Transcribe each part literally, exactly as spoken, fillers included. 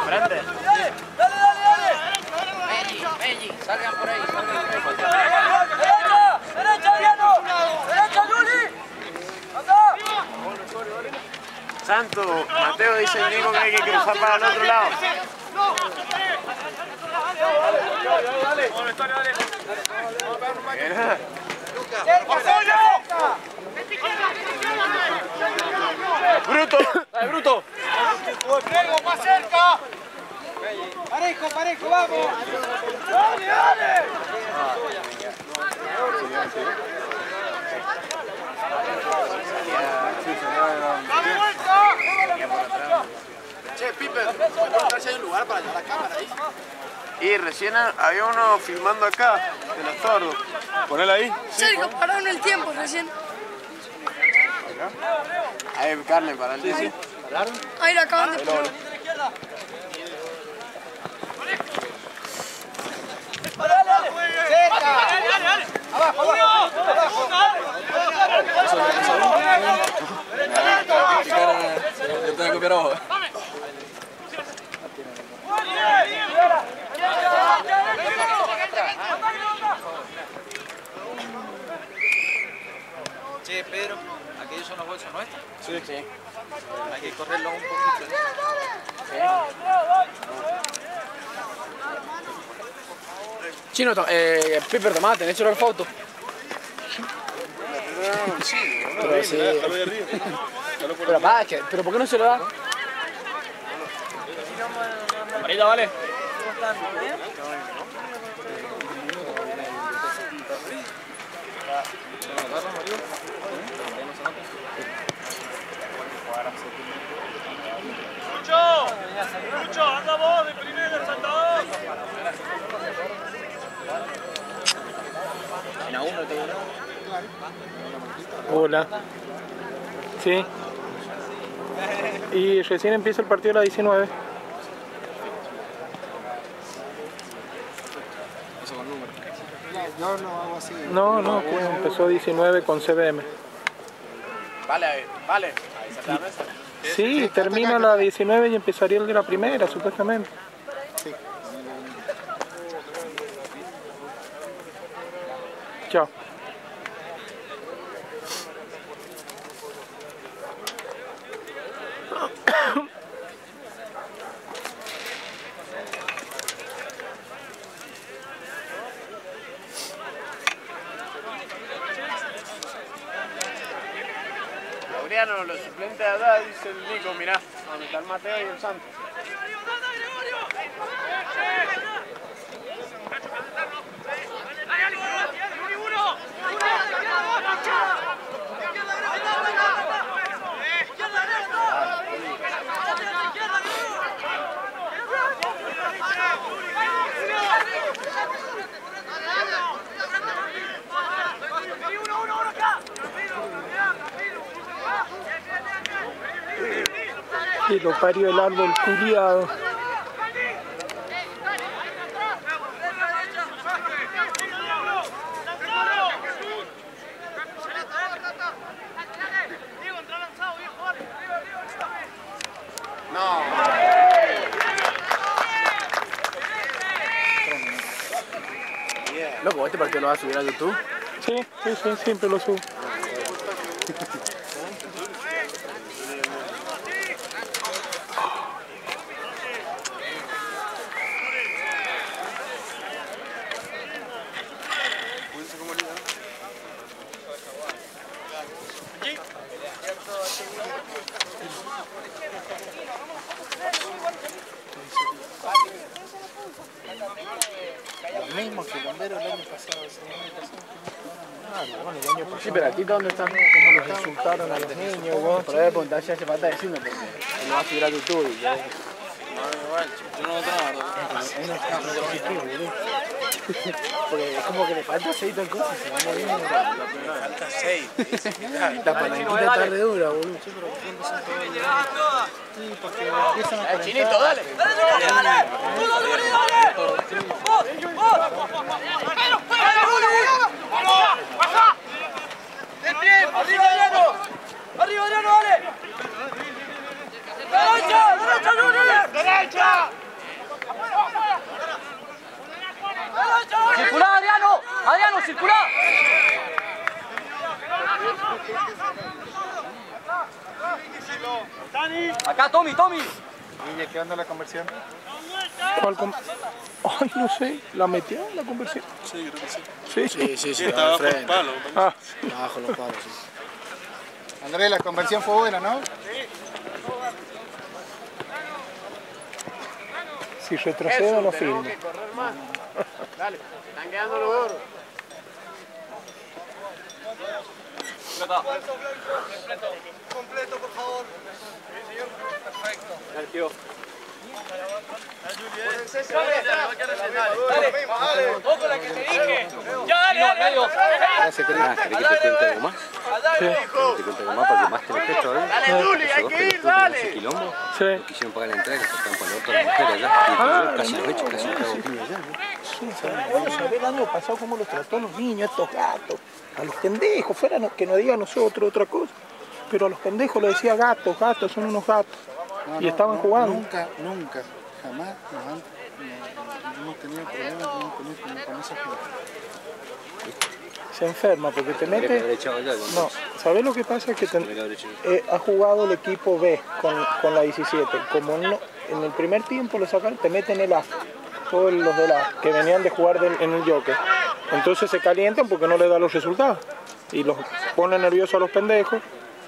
Frente. Dale, dale, dale. Belli, Belli, salgan por ahí, salgan por ahí. Derecha, derecha, Diano. Derecha, Juli. Anda. Santo, Mateo dice el Nico que hay que cruzar para el otro lado. Dale, dale. Bruto, dale, Bruto. Diego, más cerca. Parejo, parejo, vamos. Dale, dale. ¡Dale vuelta! Che, Pipe, ¿puedes preguntar si hay un lugar para llevar la cámara ahí? Y recién había uno filmando acá, de los sordos. Ponela ahí. Cerca, pararon el tiempo recién. Ahí hay carne para el Ahí. Ahí la acaban de poner. Dale, dale. Cerca. Abajo, abajo. Yo tengo que copiar abajo. Che, Pedro, ¿aquellos son los bolsos nuestros? Sí, sí. Hay que correrlo un poquito. Chino, eh, Piper, tomá, ¿tenés hecho la foto? Sí, Pero sí. Pero, pa, es que, ¿pero por qué no se lo da? Amarilla, vale. Lucho, Lucho, anda vos de primera, saltador. En a uno te Hola. Sí. Y recién empieza el partido a las diecinueve. Eso con número. No, no, algo así. No, no, que empezó diecinueve con C B M. Vale, vale. Ahí está la mesa. Sí, termina a las diecinueve y empezaría el de la primera, supuestamente. Sí. Chao. Laureano, los suplentes de allá, dice el Nico, mirá, donde está el Mateo y el Santo. Y lo parió el árbol culiado. No. Loco, ¿este partido lo vas a subir a YouTube? Sí, sí, sí, siempre lo subo. Lo mismo que el bombero el año pasado. Sí, pero aquí dónde están, Como los insultaron a los niños, vos. por ahí preguntar si hace falta decirme porque él lo va a subir a YouTube y ya. Yo no noto nada. Porque es como que le falta aceite al coche, se va moviendo. Falta seis. La palanquita está re dura, boludo. Eh, Chinito, dale. Dale, dale, dale. Tú, dale, dale, dale. Vos, vos. ¡Baja! ¡Del pie! ¡Arriba, Adriano! ¡Arriba, Adriano, dale! ¡Derecha! ¡Derecha, Junior! ¡Derecha! lado, circulá. Acá, Tommy, Tommy. Guille, ¿qué onda la conversión? ¿Cuál con... Ay, no sé, ¿la metió la conversión? Sí, creo que sí. Sí, Sí, sí, sí. Está abajo el palo. Ah, Abajo los palos, sí. Andrés, la conversión fue buena, ¿no? si retrocedo no filmo. Dale, están quedando los gorros. Completo, por favor. Sí, señor. Perfecto. Dale, tío. Dale, ojo la que te dije. Ya, dale, dale. Ah, ¿querés que te cuente algo más? Sí. ¿Te cuente algo más para que más te enojes todavía? Dale, Juli, hay que ir, dale. Ese quilombo, Sí. lo quisieron pagar la entrada y le sacaron para la otra mujer allá. Y Ah, casi lo he hecho, casi lo cago piña allá, ¿no? Sí, ¿sabes? ¿Sabes el año pasado cómo los trató a los niños, estos gatos? A los pendejos, fuera no- que nos diga a nosotros otra cosa. Pero a los pendejos les decía gatos, gatos, son unos gatos. No, Y no, estaban no, jugando. Nunca, nunca, jamás nos han, no, no hemos tenido problemas con, con, con, con esa gente. Se enferma porque te Tendría que haber mete... echado allá. No, ¿sabes lo que pasa? Es que te- Tendría que haber hecho. eh, ha jugado el equipo B con, con la diecisiete. Como no, en el primer tiempo lo sacan, te meten el A. Todos los del A, que venían de jugar del- en el Joker. Entonces se calientan porque no le da los resultados. Y los pone nerviosos a los pendejos.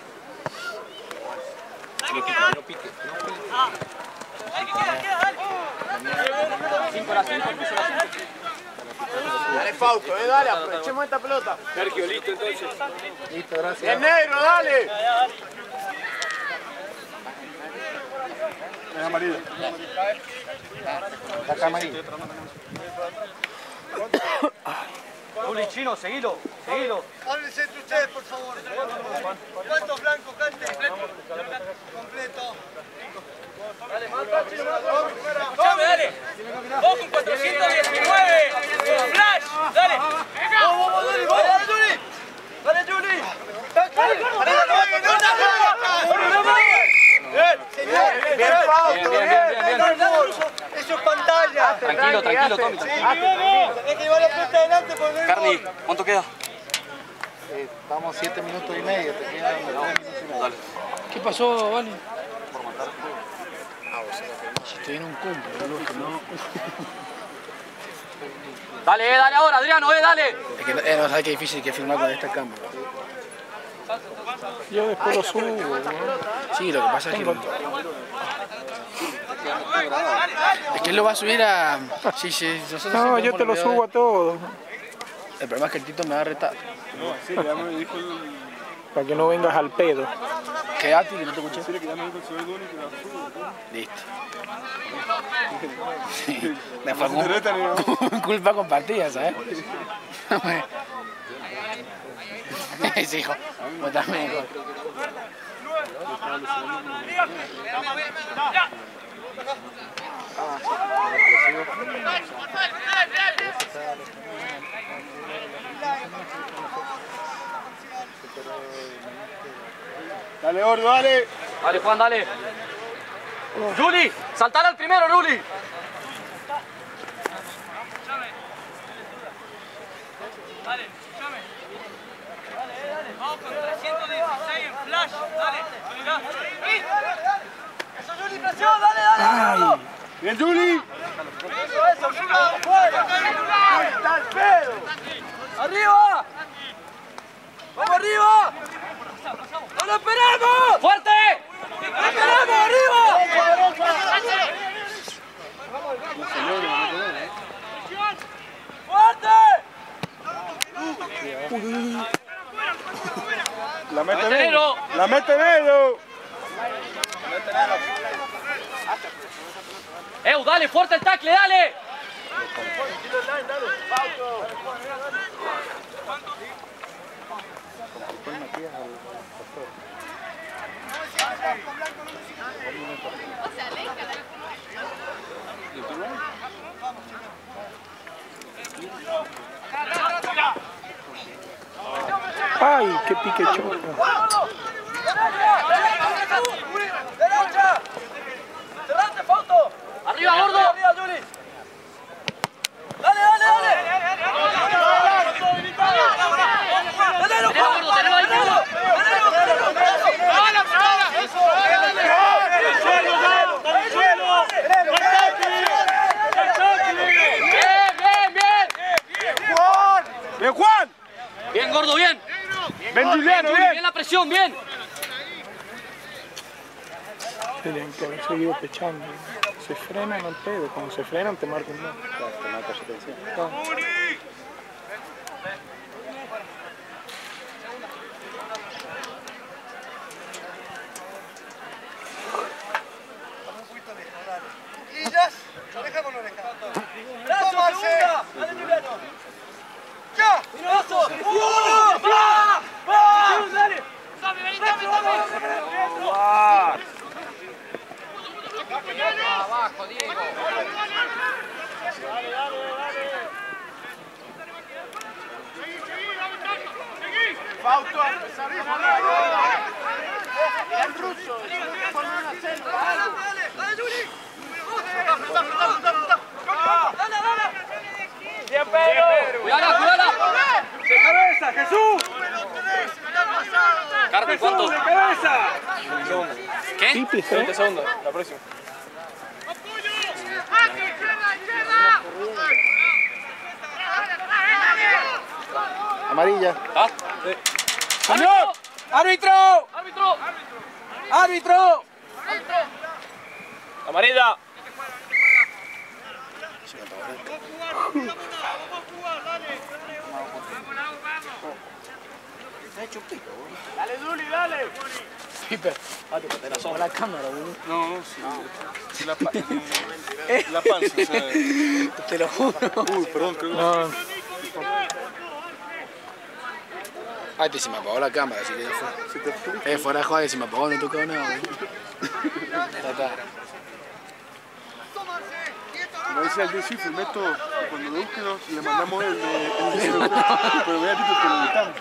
Dale, Fausto, eh, dale, aprovechemos esta pelota. Sergio, listo entonces. Listo, gracias. ¡El negro, dale! Es amarillo. La camarilla. Juli, chino, seguilo, seguilo. Háblense entre ustedes, por favor. ¿Cuántos blancos cante? Completo. Dale, mata, chino, mata. Escuchame, dale. Vos con cuatrocientos diecinueve. Flash, dale. Vamos, vamos, dale, vamos. Dale, Juli. Dale, Juli. Bien, bien, Fausto, bien, bien, Eso es pantalla. Tranquilo, tranquilo, Tommy. Tenés que llevar la pelota adelante porque no hay Carly, gol. ¿cuánto queda? Eh, Estamos siete minutos y medio, te quedan tres minutos y medio. Dale. ¿Qué pasó, Vale? Estoy en un cumple, boludo, que no. Dale, eh, dale ahora, Adriano, eh, dale. Es que no, eh, no sabes qué difícil que filmar con esta cámara. Yo después lo subo. ¿no? Sí, lo que pasa es que... Es que él lo va a subir a... Sí, sí, nosotros No, siempre yo hemos te lo olvidado subo a todo. de- El problema es que el Tito me va a retar. No, sí, ya me dijo el... Para que no vengas al pedo. Quédate que no te escuché. Sí, que ya me dijo el señor Duni que la subo. Listo. Sí. Después No se reta ni nada. cul- culpa compartida, ¿sabes? Sí, hijo. Vos también, hijo. Dale, gordo, dale. Dale, Juan, dale. Juli, saltala al primero, Juli. Dale, escúchame. Dale, dale. Vamos con trescientos dieciséis en flash. Dale. Eso, Juli, presión, dale, dale. Ay, Bien, Juli. Eso, eso, Juli, afuera. Está el pedo. ¡Arriba! ¡Vamos arriba! ¡No lo esperamos! ¡Fuerte! ¡No lo esperamos! ¡Arriba! ¡Fuerte! La mete Mete Nero. Nero. La mete Nero. ¡Eu, dale! ¡Fuerte el tackle, dale! ay, qué pique choca. ¡Derecha! ¡Cerrate, Fausto! ¡Arriba, gordo! ¡Arriba, Juli! ¡Dale, dale, dale! Ven, Juliano, Bien bien. la presión, bien. Tienen que haber seguido pechando. Se frenan al pedo. Cuando se frenan te marcan un gol. Claro, te marca su tensión. Claro. Guillas, oreja con oreja. Brazo, Tómase. segunda. Dale, Juliano. ¡Ya! Brazo. ¡Uh! ¡Va! ¡Va! Dale. Abajo, Diego. Fausto, a empezar de volar. El ruso, por una selva, algo. Bien, Pedro. Cuidala, cuidala. ¡De cabeza, Jesús! Carmen, ¿cuánto? ¡De cabeza! ¿Qué? Pipi, veinte ¿eh? segundos, la próxima. Amarilla. ¿Ah? ¡Señor! ¡Árbitro! ¡Árbitro! ¡Árbitro! ¡Amarilla! Dale, Duli, dale. Piper. Ah, te pateas sobre la cámara, boludo. No, no, sí. sí la, pa la panza, o sea. Te lo juro. Uy, perdón, creo que No, Ay, te se me apagó la cámara, así que ya fue. Eh, fuera de joder, se me apagó, no tocó nada, boludo. Ya está. Como dice el Luis, filmé todo. Cuando lo busquen, le mandamos el de el de cero. Pero vea, tipo, que lo editamos.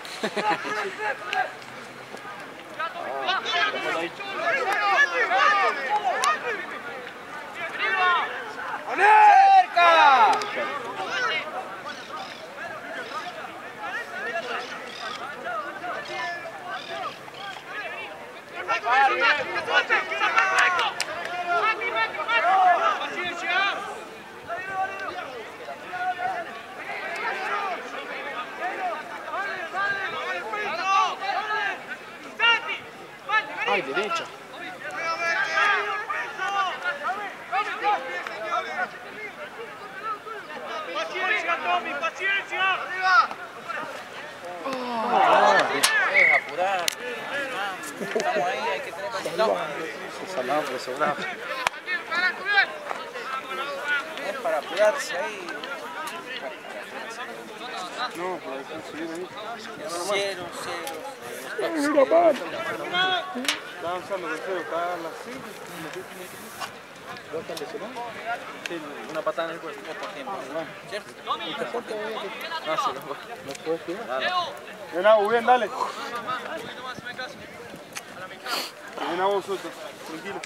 ¡Cerca! Ay, derecha. Paciencia, Tommy, paciencia. Deja apurar. Estamos ahí, hay que tener paciencia. Salado, pero sobrado. Es para apurarse ahí. No, pero hay que seguir ahí. Cero, cero. Está avanzando, Alfredo, está a las cinco. Sí, una patada en el cuerpo por tiempo. ¿Cierto? No, sí, no puedo jugar. Bien, Abu, bien, dale. Bien, Abu, suelta. Tranquilo.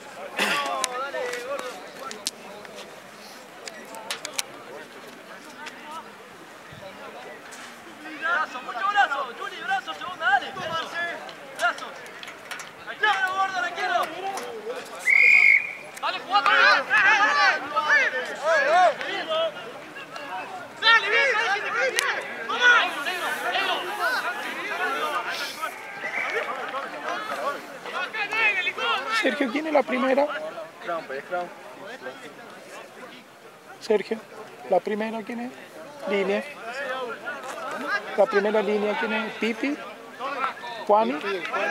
Brazo, mucho brazo. Juli, brazo, segunda, dale. Brazo. Al izquierdo, gordo, al izquierdo. Dale, jugate. Dale, bien, dale. Vamos. Sergio, ¿quién es la primera? Crown, pues, Crown. Sergio, ¿la primera quién es? Línea. La primera línea quién es? Pipi. Juani.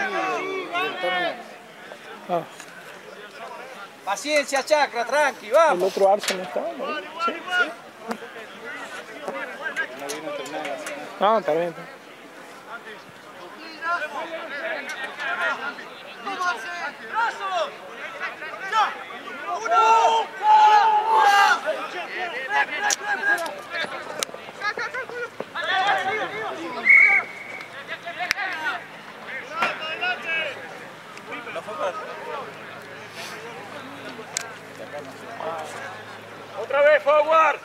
Ah, Paciencia, Chacra, tranqui, el vamos. otro Arsenal está, ¿no? Sí. No, está bien. Está bien. ¡Brazo! ¡Ya! ¡Uno! Otra vez, forward.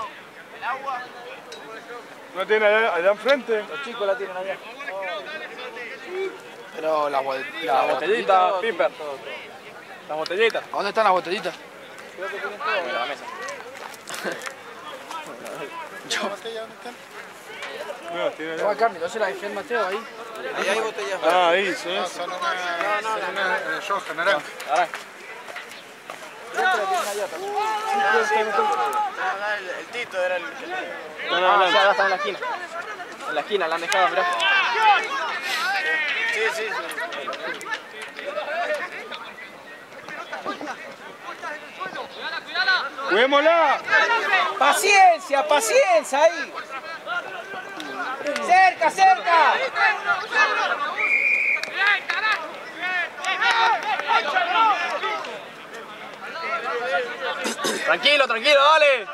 ¿No tiene allá, allá enfrente? Los chicos la tienen allá. Pero la, bot- la, La botellita, Piper. La botellita. ¿A dónde están las botellitas? Creo que tienen todo en la mesa. Yo. ¿Botella dónde están? No, tiene No, Carmen, no se la dejé al Mateo ahí. Ahí hay botellas. Ah, ahí, sí. No, son una, son una eh, roja, naranja. Ahora. El, el Tito era el que... No, no, no, ya está en la esquina. En la esquina, la han dejado, mirá. Sí, sí, sí. ¡Juguémosla! Paciencia, paciencia ahí. Cerca, cerca. Tranquilo, tranquilo, dale.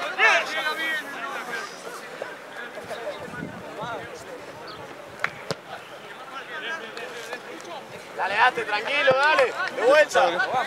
Dale, date, tranquilo, dale. De vuelta.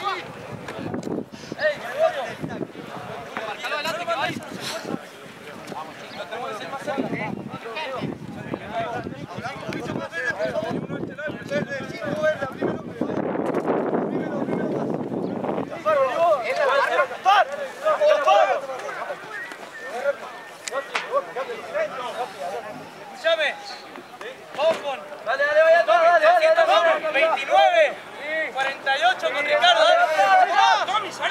Escúchame. Vamos con. Dale, dale, vaya, dale, dale, dale. veintinueve. cuarenta y ocho con Ricardo. Tommy, salí.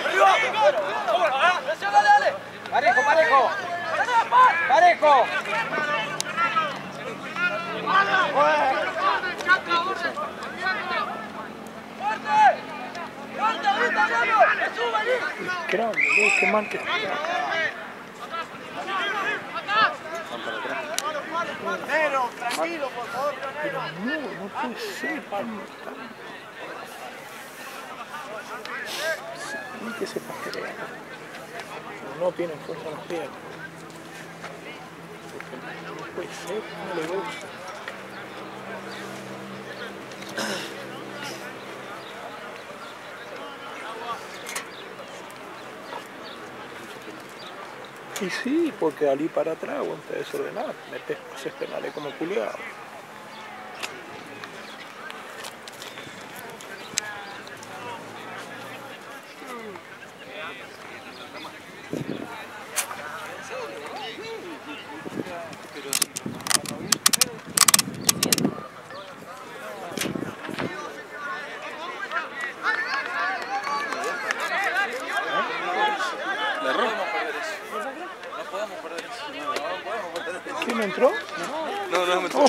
Dale, dale. Parejo, parejo. Parejo. Qué grande, boludo, qué mal que está. Nero, tranquilo, por favor. Pero no, no puede ser. Ni que se pajerea. No tienen fuerza en las piernas. No puede ser, no le gusta. Y sí, porque al ir para atrás, vos te desordenás, metes pases penales como culiado. ¿Quién entró? No, no me entró. Oh.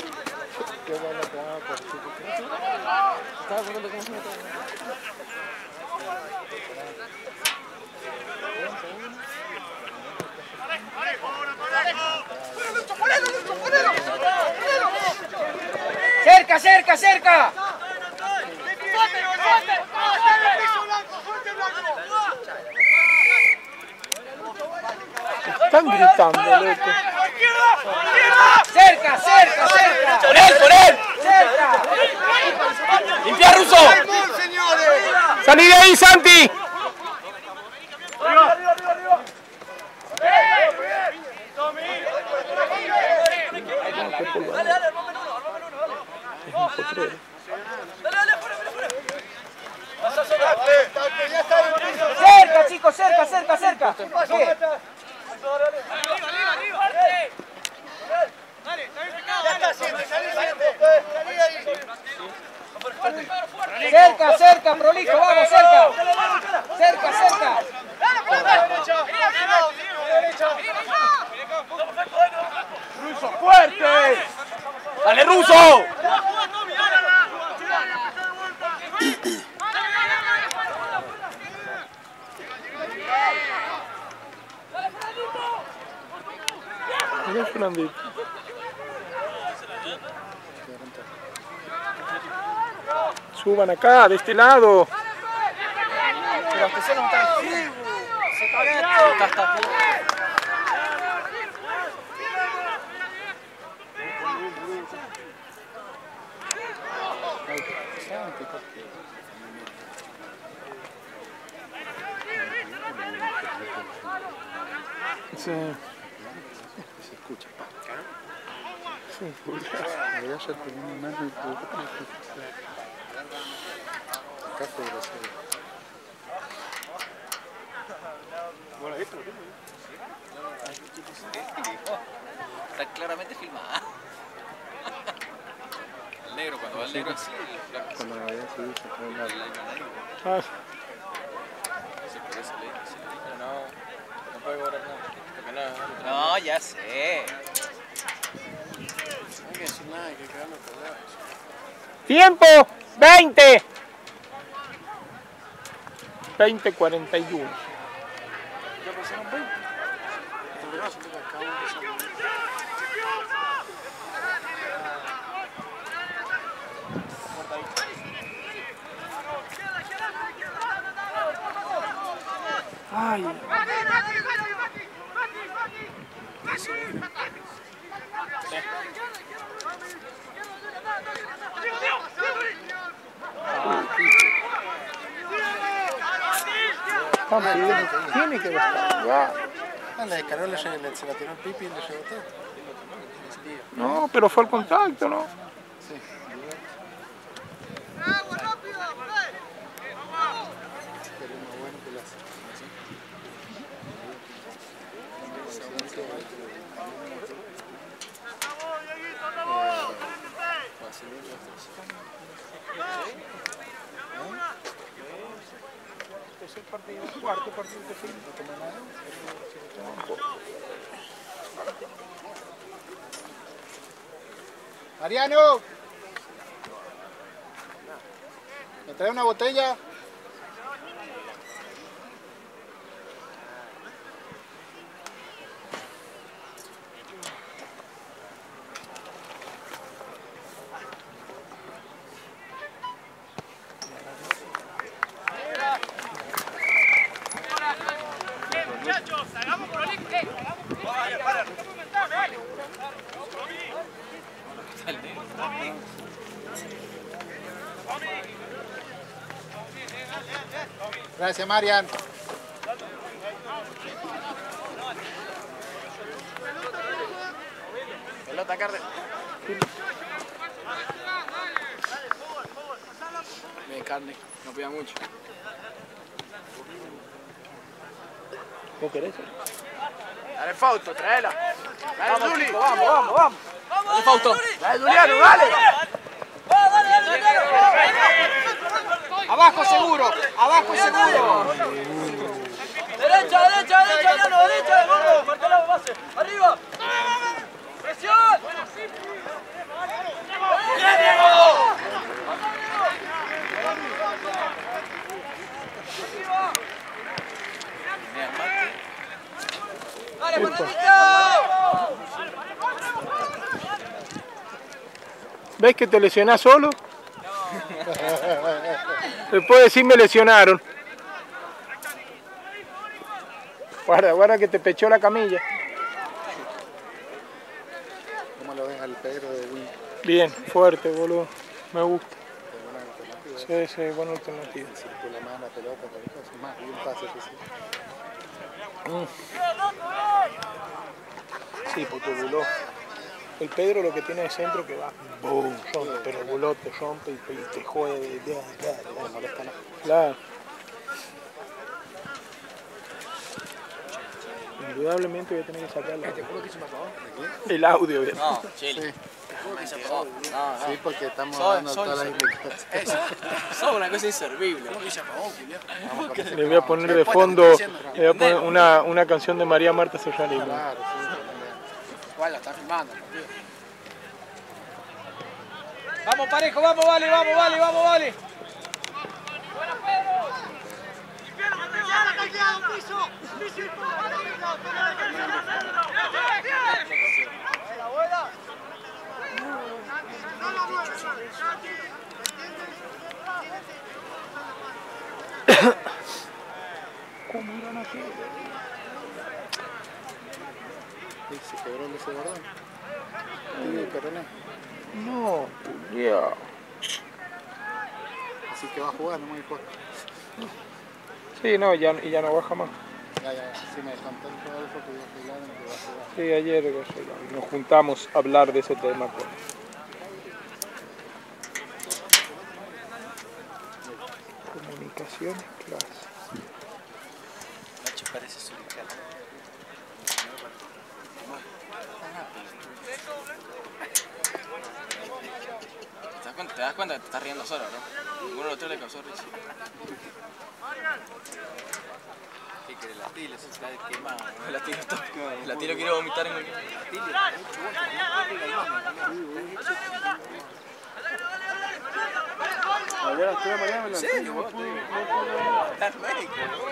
Cerca, cerca, cerca. Están gritando, loco. Cerca, cerca, cerca. ¡Con él, con él! Cerca. ¡Limpia, Russo! ¡Salí de ahí, Santi! Dale, dale, rompe uno, rompe uno, dale. Es un potrero. Dale, dale, fuera, fuera, fuera. Cerca, chicos, cerca, cerca, cerca. Bien. Cerca, cerca, prolijo, vamos, cerca. Cerca, cerca. ¡Russo, fuerte! ¡Dale, Russo! Mira el Fernandito. Suban acá, de este lado. Pero los que no están vivos. Está, está aquí. Sí. Se escucha. Sí, Allá ya tenemos más de café de la serie. Bueno, ahí está. Está claramente filmada. El negro, cuando va el negro así, el flaco. Cuando la veía así, se pone la... Ah, Sí, por eso le dije, sí. Pero no, no puede cobrar nada. Porque no, no. No, ya sé. No hay que decir nada, hay que quedarlo callado. ¡Tiempo! ¡veinte! veinte cuarenta y uno. Ya pasaron veinte. En verdad, siento que acabo de empezar. Ay. Vamos, tiene que estar. Ya. Ah, la de Carola se, le- se la tiró el pipi y le llevó todo. No, pero fue el contacto, ¿no? Sí. Pero es más bueno que las... Tercer partido, cuarto partido de film, no toma nada. Mariano, ¿me trae una botella? Gracias, Marian. Pelota, Carde. Me carne, no pida mucho. ¿Vos querés? Dale, Fausto, tráela. Dale, Vamos, Juli. chicos, vamos, vamos, vamos. Dale, Fausto. Dale, Juliano, dale. Abajo seguro, abajo seguro. Derecha, derecha, derecha, Liano, derecha, gordo. Marca la base. Arriba. Presión. ¡Bien, Diego! ¡Dale, Fernandito! ¿Ves que te lesionás solo? Después decir me lesionaron. Guarda, guarda que te pechó la camilla. ¿Cómo lo ves al Pedro de Win? Bien, fuerte, boludo. Me gusta. Es buena alternativa. Sí, sí, buena alternativa. Circula más la pelota, por eso es más, y un pase que sí. Sí, porque Buló. El Pedro lo que tiene de centro que va, boom, rompe, pero Buló te rompe y te, y te jode. Ya, ya, ya, No molesta nada. claro. Indudablemente voy a tener que sacar la- el audio. ¿verdad? No, Chile. Sí, No, no. sí, porque estamos Soy- dando soy- todas las soy- indicaciones. Eso es una cosa inservible. ¿Cómo que se apagó, Julián? Vamos con ese Le voy a poner de fondo le voy a poner una, una canción de María Marta Serralino. Claro, sí, también. Igual la está filmando. tío. Vamos, parejo, vamos, vale, vamos, vale, vamos, vale. ¿Cómo irán aquí? Sí, se quebró el ese bordón. Tibia y peroné. No, Julia. Así que va a jugar, no me importa. Sí, no, ya, y ya no baja más. Ya, ya, sí me contó el Rodolfo que iba a jugar y que va a jugar. Sí, ayer eh, nos juntamos a hablar de ese tema. Pues. Comunicaciones, clase. Nacho parece suricano. ¿Te das cuenta, te das cuenta que te estás riendo solo, no? Ninguno de los tres le causó risa. ¿Qué quiere? El Atilo, se está quemado. El Atilo está quemado. El Atilo quiere vomitar en el... Atilo. Ayer a las tres de la mañana me lancé. ¿En serio? ¿Vos? Estás médico,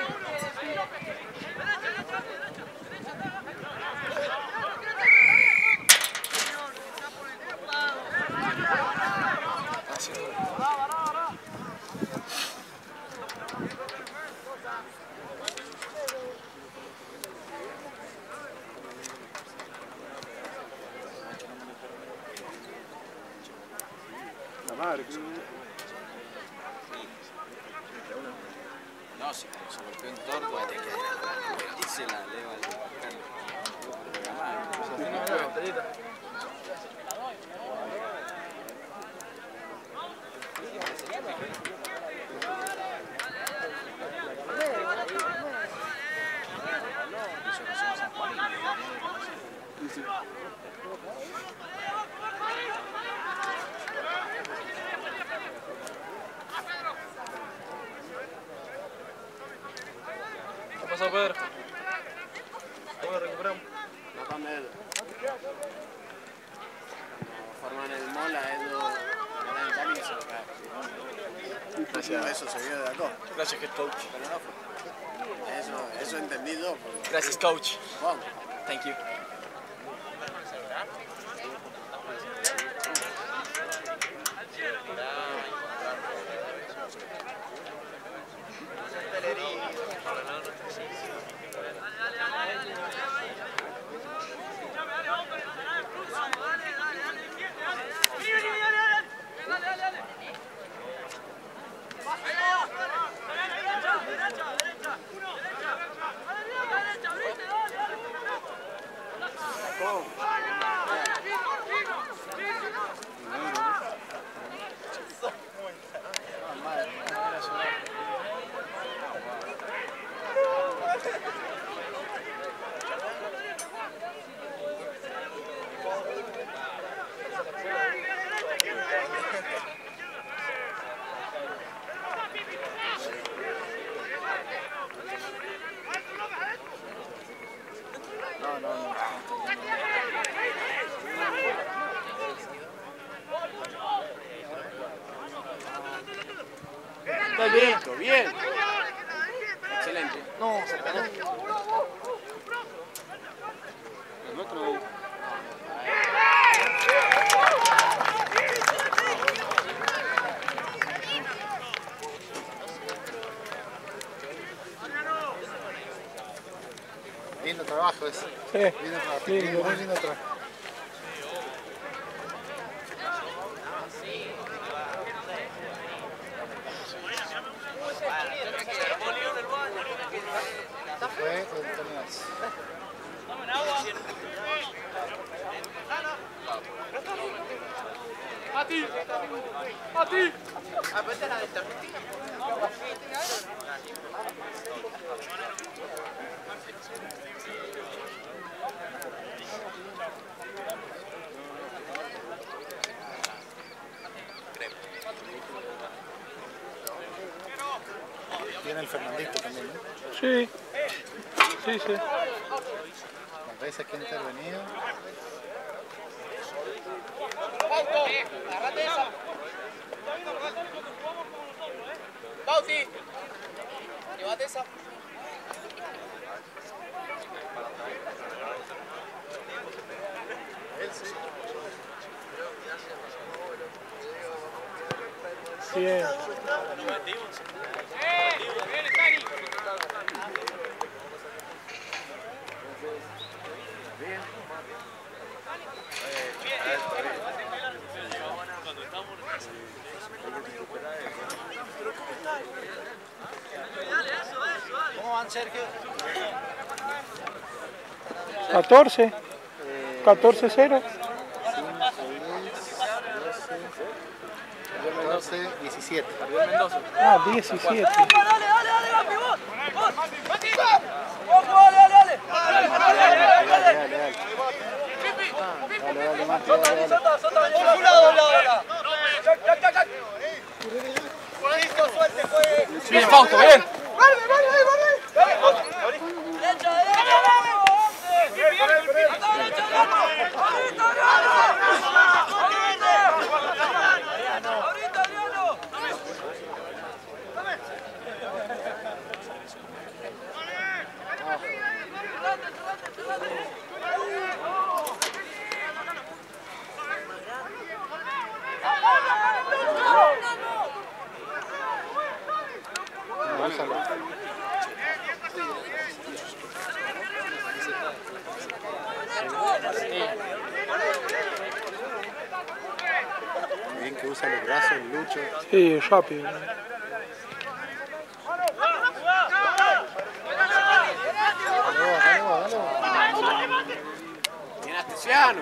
La madre, creo. no, si se golpeó un torco, te queda. Y se la eleva al carro. ¿Qué pasó, Pedro? ¿Cómo lo recuperamos? No con Edu. Cuando forman el mola, Edu le da el camino y se lo cae. Gracias. Eso se vio de acá. Gracias, head coach. Pero no fue. Eso, eso entendí yo. Porque... Gracias, coach. Vamos. Thank you. Bien, bien. Excelente. No, se cayó. El otro. Lindo trabajo ese. Sí, Lindo trabajo. lindo. Lindo, muy lindo trabajo. Fue el Tomás. ¡A ti! ¡A ti! Tiene el Fernandito también, ¿no? Sí, sí, sí. Las veces que ha intervenido. Agarrate esa. Bauti. Llévate esa. Bien. ¿Cómo van, Sergio? catorce. catorce cero. catorce, diecisiete. Ah, diecisiete. ¡Dale, dale, dale, dale, vos! ¡Vos! ¡Ojo, dale, dale! ¡Dale, dale, dale! mucho. Sí, rápido. Bien Astesiano.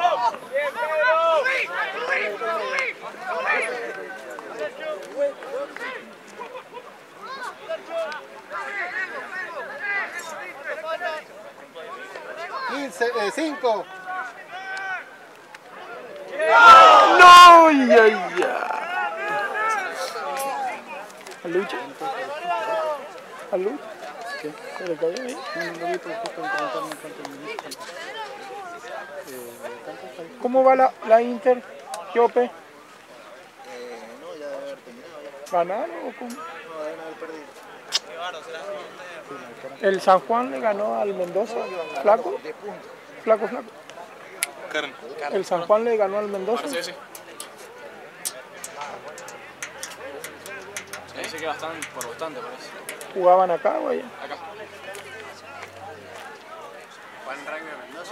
quince, eh, cinco. ¡No! ¡Ay, ay, ay! ¿A Lucha? ¿A Lucha? ¿Qué? ¿Se le cayó ahí? Un lobito justo en preguntarme cuántos minutos. Eh, ¿cuántos hay? ¿Cómo va la, la Inter, Jope? Eh, no, ya debe haber terminado. Ya. ¿Ganaron o cómo? No, deben haber perdido. ¿El San Juan le ganó al Mendoza? ¿Flaco? ¿Flaco, flaco? Carne. ¿El San Juan le ganó al Mendoza? Sí, sí. Sí, dice que bastante, por bastante parece. ¿Jugaban acá o allá? Acá. Juan Rugby Mendoza.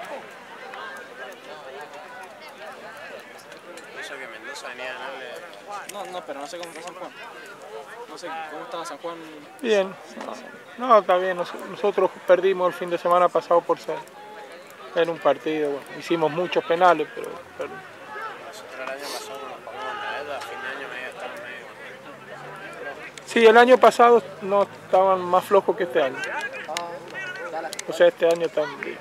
Eso que Mendoza venía a ganarle. No, no, pero no sé cómo está San Juan. No sé cómo está San Juan. Bien. No, no, está bien. Nos- Nosotros perdimos el fin de semana pasado por ser. En un partido, bueno, hicimos muchos penales, pero... pero Nosotros el año pasado nos pagamos medalla, a fin de año medio estaban medio. sí, el año pasado no estaban más flojos que este año. O sea, este año están bien.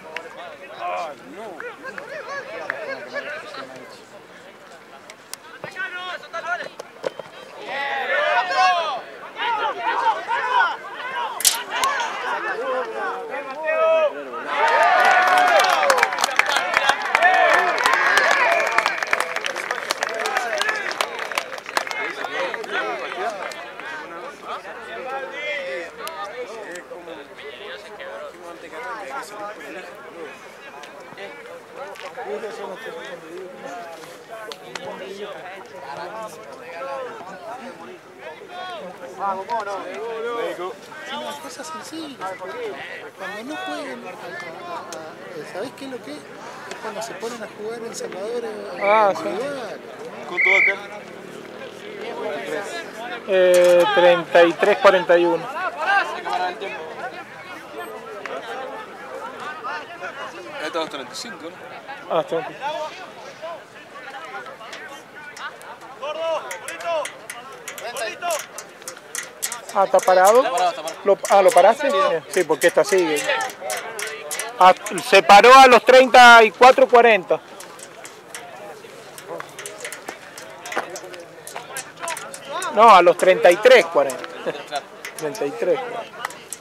Una cosa sencilla. Cuando no juegan, a- a- a- ¿sabés qué es lo que es? Es cuando se ponen a jugar en Salvador eh, Ah, sí. individual. ¿Cuánto va acá? Eh, treinta y tres cuarenta y uno. Ya estamos treinta y cinco, ¿no? Ah, está aquí. Ah, ¿está parado? Lo, ah, ¿lo paraste? Bien. Sí, porque esta sigue. Ah, se paró a los treinta y cuatro cuarenta. No, a los treinta y tres cuarenta. treinta y tres cuarenta.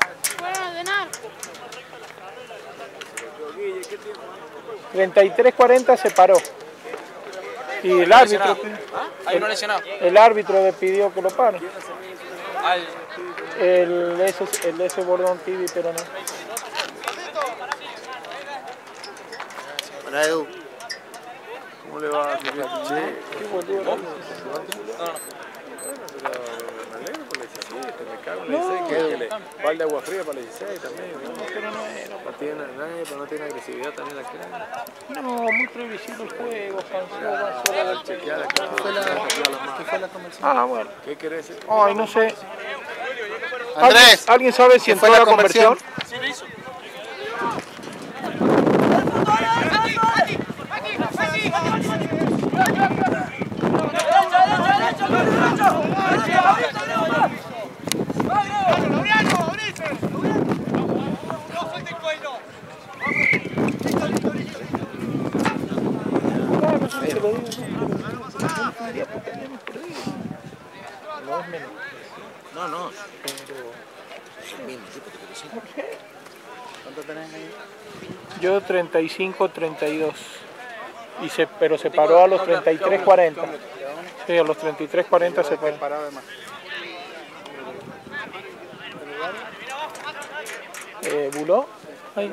treinta y tres cuarenta se paró. Y el árbitro, Hay uno lesionado. el árbitro le pidió que lo pare. Ay, El ese, el ese bordón tibi, pero no. Hola, Edu. ¿Cómo le va? Qué boludo. Me alegro por la diecisiete, me cago en la dieciséis, que le balde agua fría para la dieciséis también. No, pero no era. No tiene, nadie, pero no tiene agresividad también la que. No, muy previsible el juego, cansó, solo del Chequear acá. ¿Qué fue la, qué fue la conversión? Ah, bueno. ¿Qué querés decir? Ay, no sé. Andrés, ¿Alguien, ¿alguien sabe si ¿qué entró fue la la conversión? No, no sé si te lo digo. No es menos. No, no. Pero es el mismo tipo que te ¿Por qué? ¿Cuánto tenés ahí? Yo treinta y cinco treinta y dos. Y se, pero se paró a los treinta y tres cuarenta. Sí, a los treinta y tres cuarenta se paró. Parado de más. Eh, ¿Buló? Ahí.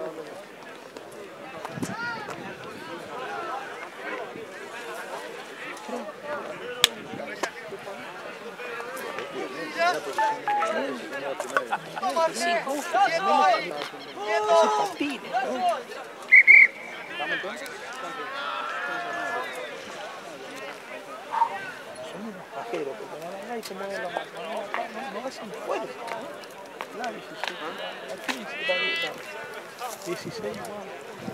se mueven las manos. No, no, no hacen fuerza. La diecisiete. Aquí va a ir. dieciséis igual.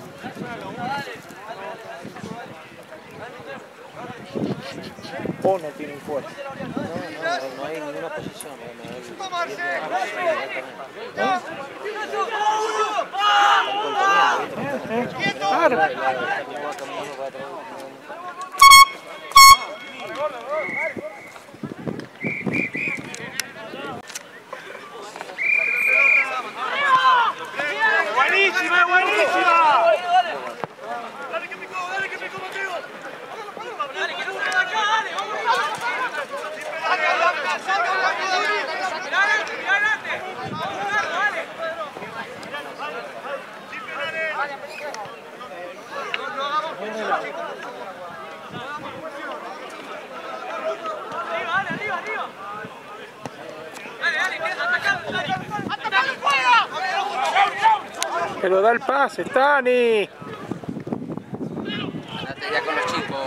O no tienen fuerza. No, no, no hay ninguna posición. Claro. ¡Buenísima, buenísima! Pero da el pase, Tani. Andate ya con los chicos.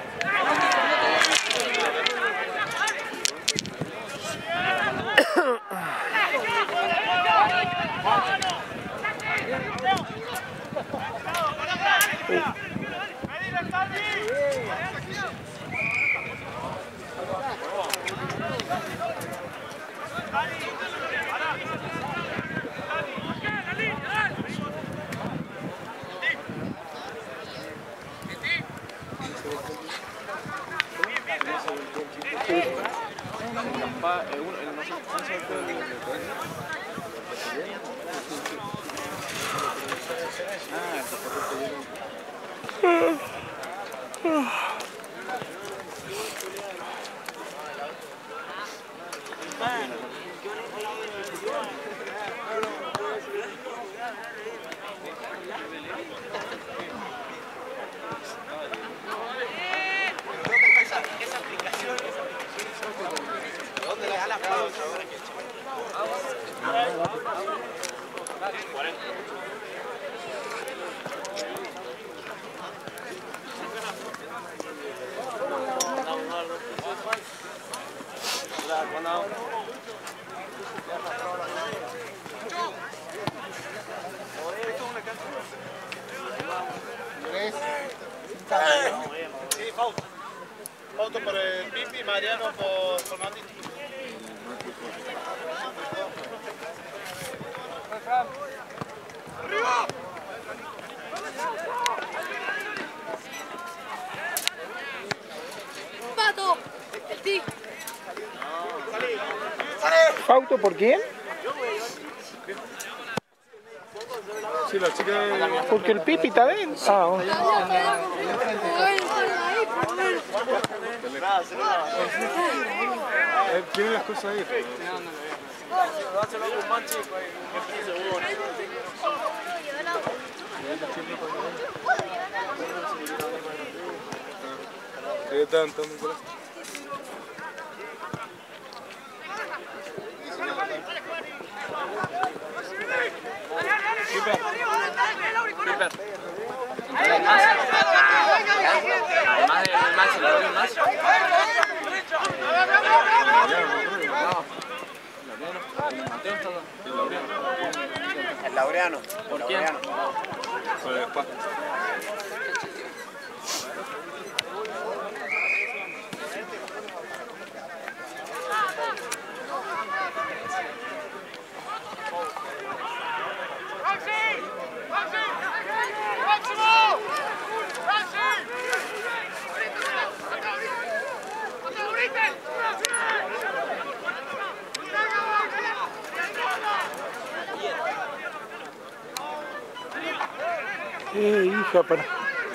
Sí, Fausto. Fausto por el Pipi, Mariano por Fernandito. ¡Arriba! ¡Pato! ¡El tic! ¿Fausto por quién? Sí, la chica... Porque el Pipi está dentro. Ah, bueno. Él tiene las cosas ahí. Ahí están, están muy por ahí. El Laureano. ¿Por quién? Por el spa. Eh, hija, para...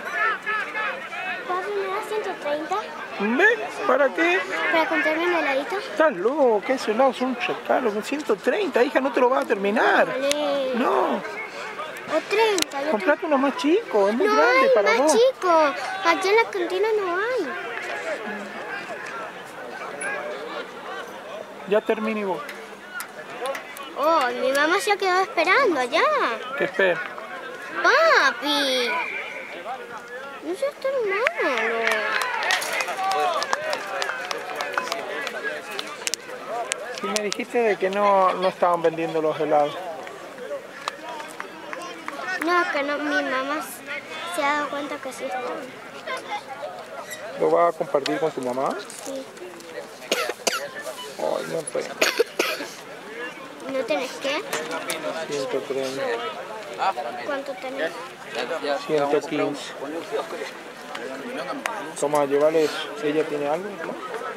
¿Papi me da ciento treinta? ¿Ves? ¿Para qué? ¿Para comprarme un heladito? Estás loco, que esos helados son chacaros. Con ciento treinta, hija, no te lo vas a terminar. Vale. No. A treinta. Yo Comprate uno más chico, es muy no grande hay para más vos. chico. Aquí en la cantina no hay. Ya terminé vos. Oh, mi mamá se ha quedado esperando allá. ¿Qué espera? Papi. No seas tan malo. Y me dijiste de que no, no estaban vendiendo los helados. No, que no, mi mamá se ha dado cuenta que sí están. ¿Lo vas a compartir con tu mamá? Sí. Ay, no tengo. ¿No tenés qué? ciento treinta. ¿Cuánto tenés? ciento quince. Toma, llévale eso. ¿Ella tiene algo? ¿No?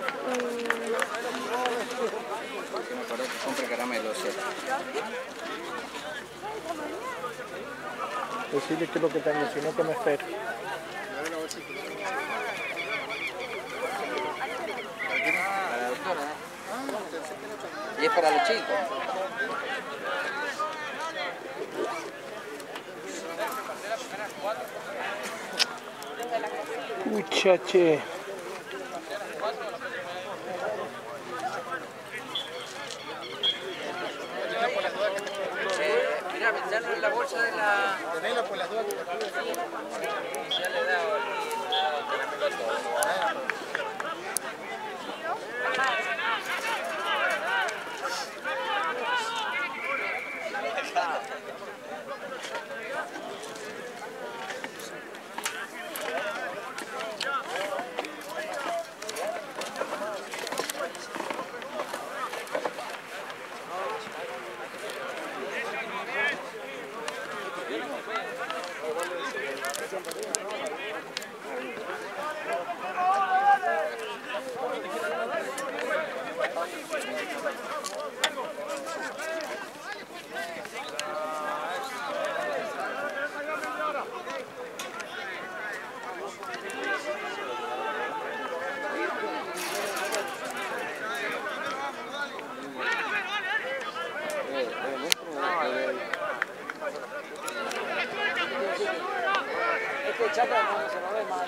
Me acuerdo que compré caramelos. Decirle que es lo que tengo, si no que me espere. Para la doctora, ¿eh? Y es para los chicos. Muchache. Mira, meterlo en la bolsa de la... Tenelo por las dudas que te pido. Ya le he dado el caramelo a todo. Este chato no se lo ve mal.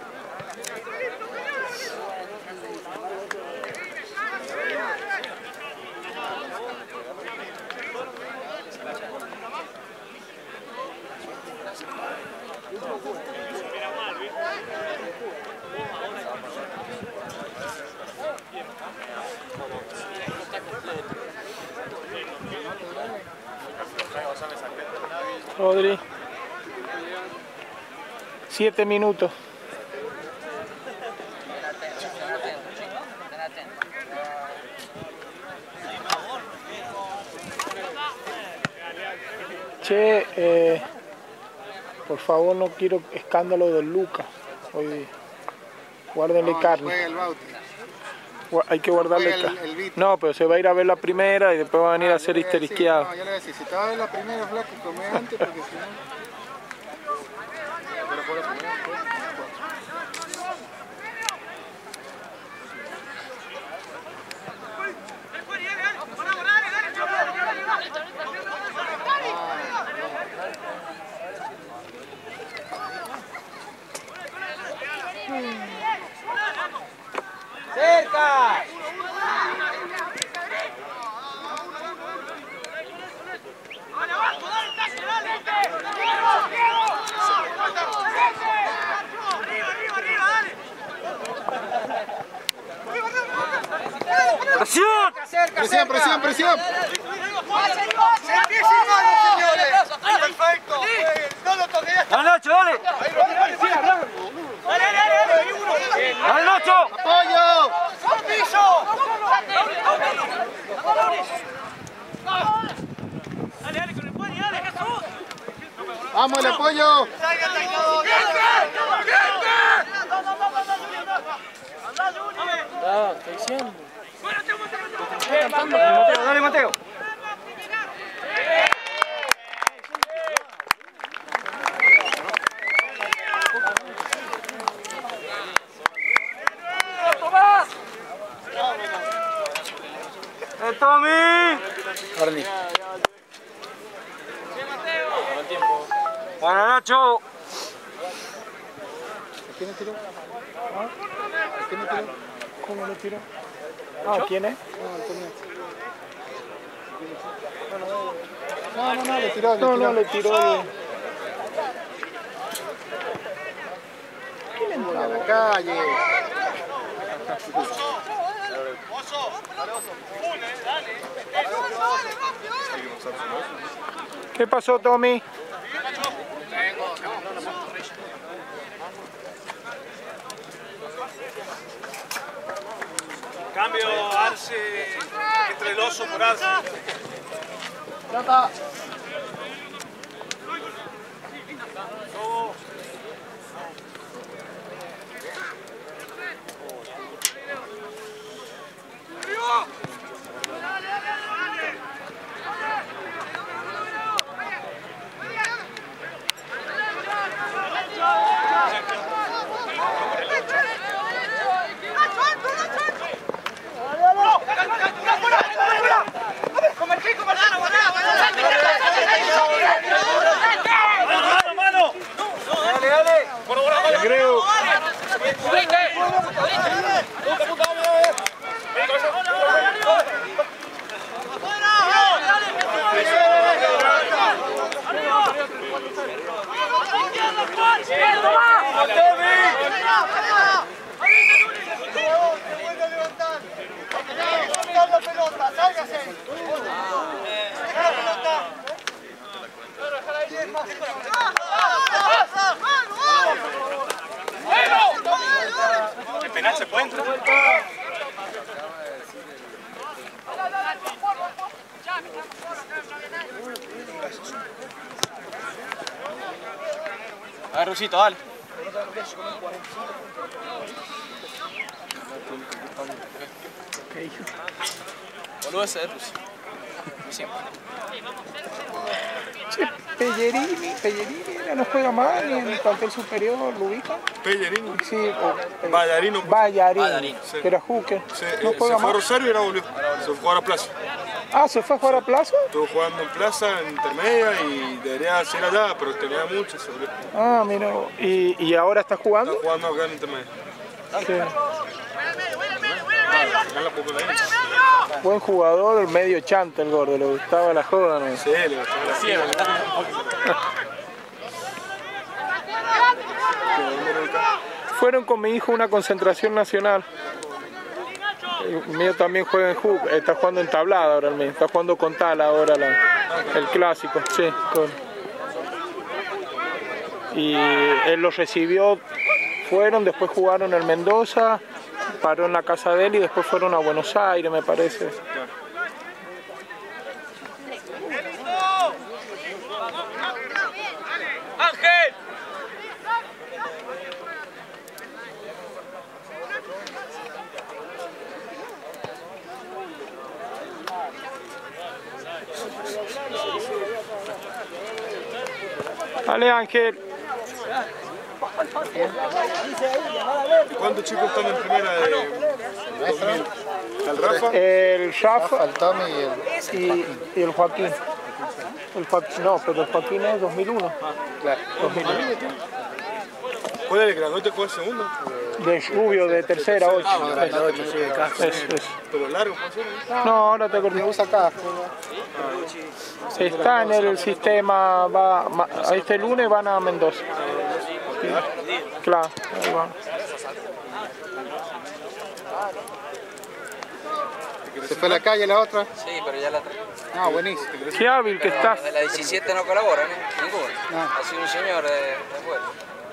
Rodri. Siete minutos. Che, eh, por favor no quiero escándalo de Lucas hoy día. Guárdenle No, carne. juega el Bauti. Gua- Hay que guardarle Juega el- carne. el Vito. No, pero se va a ir a ver la primera y después va a venir Ah, a ser yo le voy a decir, histeriqueado. No, yo le voy a decir, si te va a ver la primera flaca, come antes porque si no... Pero por eso, ¿no? ¡Cerca! ¡Presión! Presión, presión, presión. Perfecto. No lo toqué. ¡Al Nacho, dale! ¡Al Nacho! ¡Apoyo! Dale, dale, con el puño, dale, Jesús. ¡Vamos, el apoyo! Ah, ¿qué diciendo? Mateo, dale, Mateo. ¡Eh, Tommy! Arli. ¡Para Nacho! ¿A quién le tiró? ¿Ah? ¿A quién le tiró? ¿Cómo le tiró? Ah, ¿quién es? No, el comienzo. No, no, no, le tiró, le No, tiró. no, le tiró el... A la calle. ¿Qué pasó, Tommy? Cambio Arce, entre el oso por Arce. El penal se puede entrar. A ver, Rusito, dale. Boludo ese, Rusi. Che, Pellerini, Pellerini ya no juega más ni en el plantel superior, ¿lo ubican? Pellerini. Sí, o, eh, Vallarino. Vallarino, Vallarino, sí. que era hooker. Sí, no eh, juega se fue a más. Rosario y ahora volvió. Se fue a jugar a Plaza. Ah, ¿se fue a jugar a Plaza? Estuvo jugando en Plaza, en intermedia, y debería ser allá, pero tenía mucho, se volvió. Ah, mira, ¿y, y ahora está jugando? Está jugando acá en intermedia. Sí. Acá en la popularidad. Buen jugador, medio chanta el gordo, le gustaba la joda, ¿no? Sí, le gustaba la Sí, Fueron con mi hijo a una concentración nacional. El mío también juega en hook, está jugando en tablada ahora el mío, está jugando con Tala ahora la, el clásico, sí. Con... Y él los recibió, fueron, después jugaron en Mendoza, paró en la casa de él y después fueron a Buenos Aires, me parece. ¡Ángel! Dale, Ángel. ¿Cuántos chicos están en primera de dos mil? ¿El Rafa? El Rafa El Tommy y el... y, y el Joaquín. El Joaquín. No, pero el Joaquín es dos mil uno. Claro. dos mil uno. ¿Cuál es el grandote? ¿Cuál es el segundo? De Rubio, de tercera, ocho. Es, es. ¿Pero largo? ¿Puede ser? No, ahora te acordé. Usa acá. Está en el sistema, va, ma- este lunes van a Mendoza. Claro, ahí van. ¿Se fue a la calle la otra? Sí, pero ya la trae. Ah, buenísimo. Qué hábil que estás. De la diecisiete no colaboran, ¿eh? Ninguno. Ah. Ha sido un señor de, de vuelo.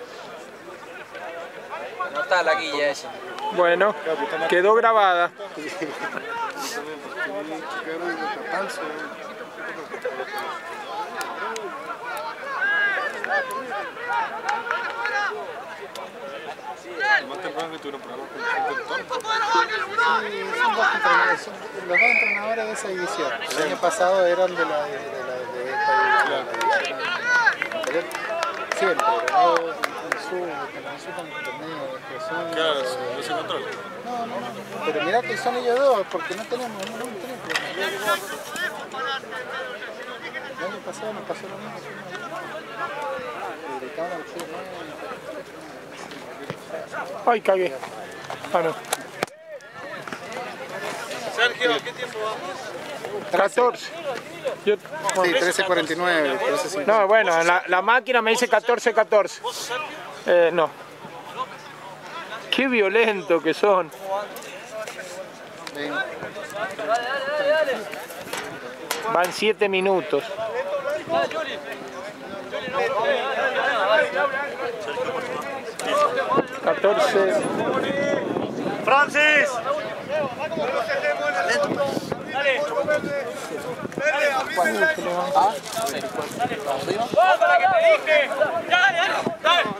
No está la guilla esa. Bueno, quedó grabada. Más temprano que tuvieron problemas con el Sí, son dos entrenadores, son los dos entrenadores de esa división. El año pasado eran de la de, de, la, de esta división. La división anterior. Siempre, pero no en su, en su torneo, que son... Claro, no se controla. No, no, no. Pero mirá que son ellos dos, porque no tenemos, no, no tenemos problemas. El año pasado nos pasó lo mismo. Y gritaban al sí, Ay, cagué. Ah, no. Sergio, ¿qué tiempo vamos? catorce. Yo, sí, trece cuarenta y nueve, trece cincuenta. no, bueno, la, la máquina me dice catorce catorce. Eh, no. Qué violento que son. Van siete minutos. catorce. Francis. ¡Para que te dije! ¡Dale, dale!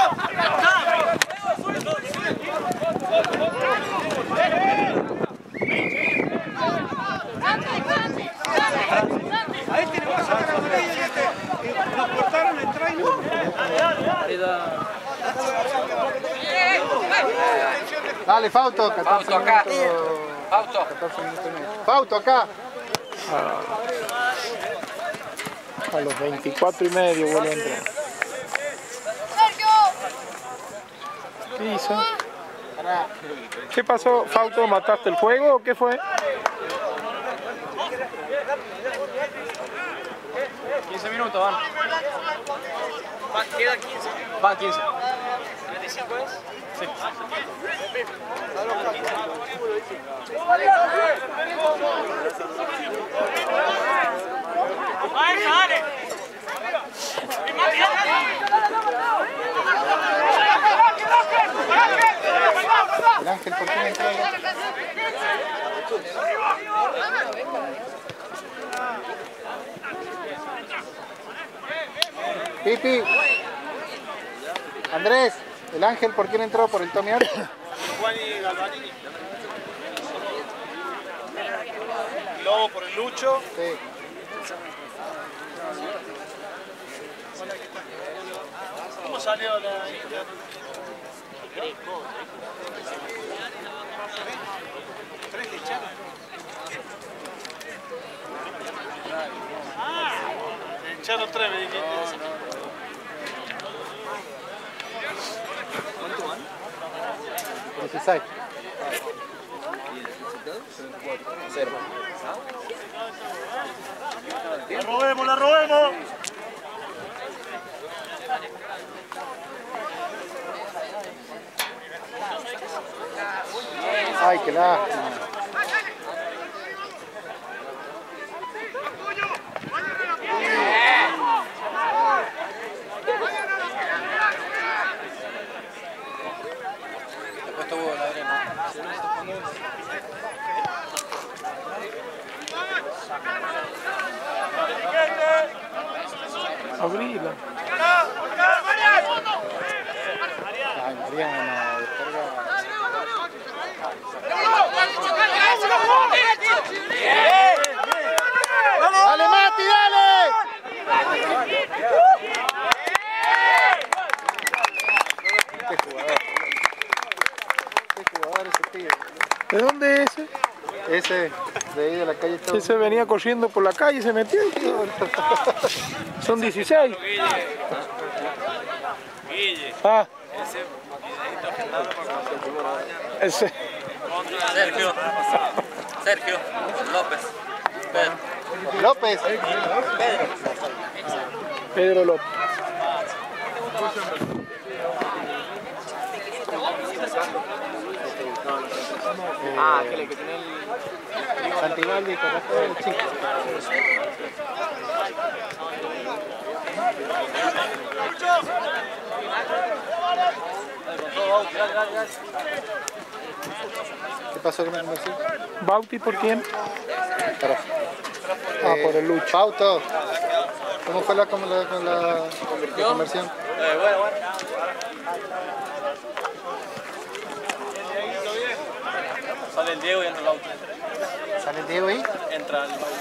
Ahí tenemos a sacar a Morella y nos cortaron el try, ¿no? Dale, Fausto. Fausto acá. Fausto. Fausto acá. A los veinticuatro y medio vuelve a entrar. ¿Qué hizo? ¿Qué pasó, Fausto? ¿Mataste el juego o qué fue? quince minutos van. Queda quince. Va quince. ¿treinta y cinco es? Sí. ¡Dale, dale! El Ángel, ¿por qué no entró? Pipi. Andrés, el Ángel, ¿por quién entró? ¿Por el Tommy Art? Juan y Galvanini. Lobo por el Lucho. Sí. ¿Cómo salió la... ¿Tres le echaron? Ah, le echaron tres, me dijiste. ¿Cuánto van? dieciséis. Cero. ¡La robemos, la robemos! Ay, qué lástima. Después tuvo la arena. Abrila. Ay, Mariana, descarga. ¡Dale, Mati, dale! ¡Qué jugador! ¡Qué jugador ese tío! ¿De dónde es ese? Ese, de ahí de la calle todo. Ese venía corriendo por la calle y se metió. Son dieciséis. Ah. Ese. Sergio. Sergio. López. Pedro. López. Pedro López. Ah, aquel que tiene el... Santibaldi, correcto, el chico. ¿Qué pasó con la conversión? ¿Bauti por quién? Para. Ah, por el Lucho. Pauto. ¿Cómo fue la, con la, con la, la conversión? Eh, bueno, bueno. Sale el Diego y entra el auto. ¿Sale el Diego ahí? Entra el auto.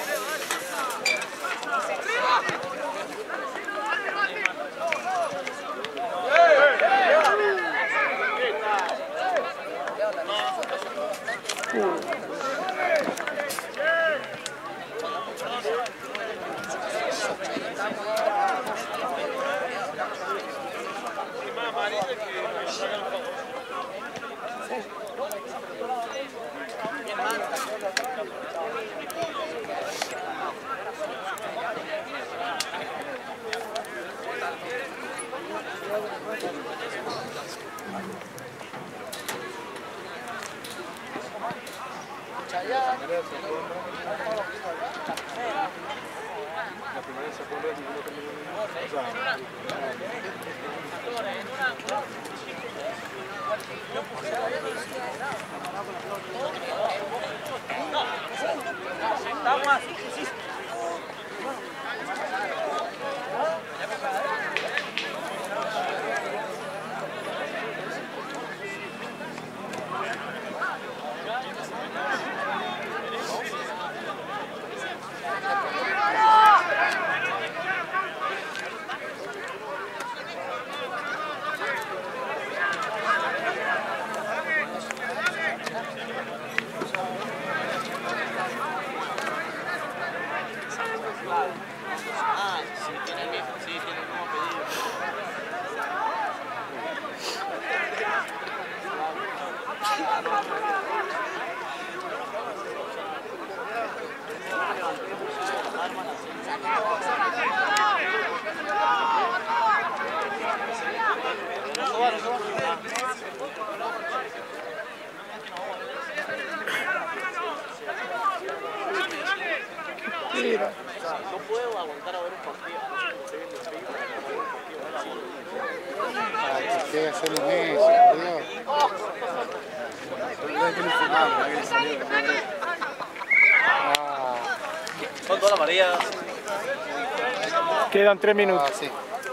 primera se fue en La primera se fue en y uno terminó en o sea, Estamos así, sí. Ah, sí, tiene el mismo, sí, tiene el mismo pedido. Mira. No puedo aguantar a ver un partido. Ay, ¿por qué hacemos eso, por Dios? Ah, Son todas amarillas. Quedan tres minutos. ah, sí.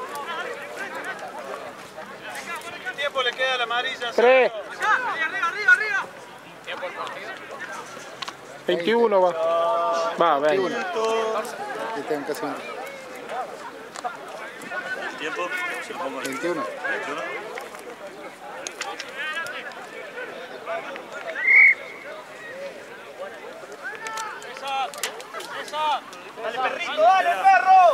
¿Qué tiempo le queda a la amarilla? Tres. Arriba, arriba, arriba. veintiuno va. Va, veinte. Yo tengo casi veinte. ¿Tiempo? Se lo pongo en veintiuno. veintiuno. Dale, perrito, dale, perro.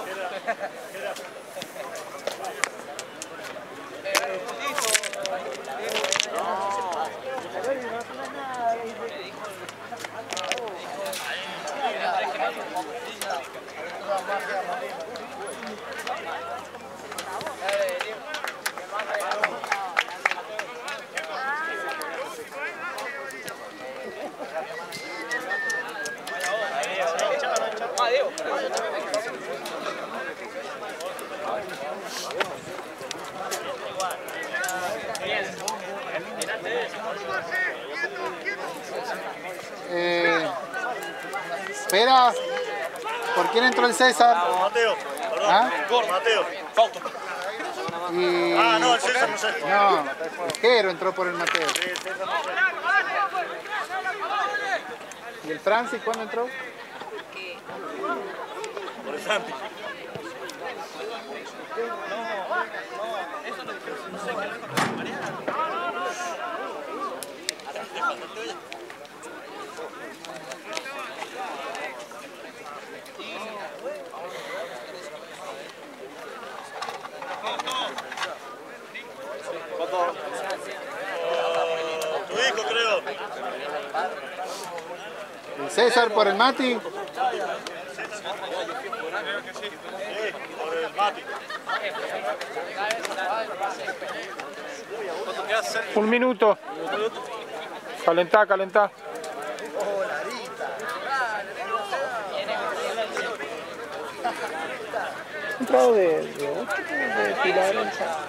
Eh, espera, ¿por quién entró el César? Mateo, perdón. ¿Ah? Mateo. Fausto. Y... Ah, no, el César no sé. No, Jero entró por el Mateo. ¿Y el Francis cuándo entró? Por el Santi. Tu hijo, creo. ¿El César por el Mati? Creo que sí. Sí, por el Mati. Un minuto. Calentá, calentá. Entrado de, de ocho de Pilar entrado.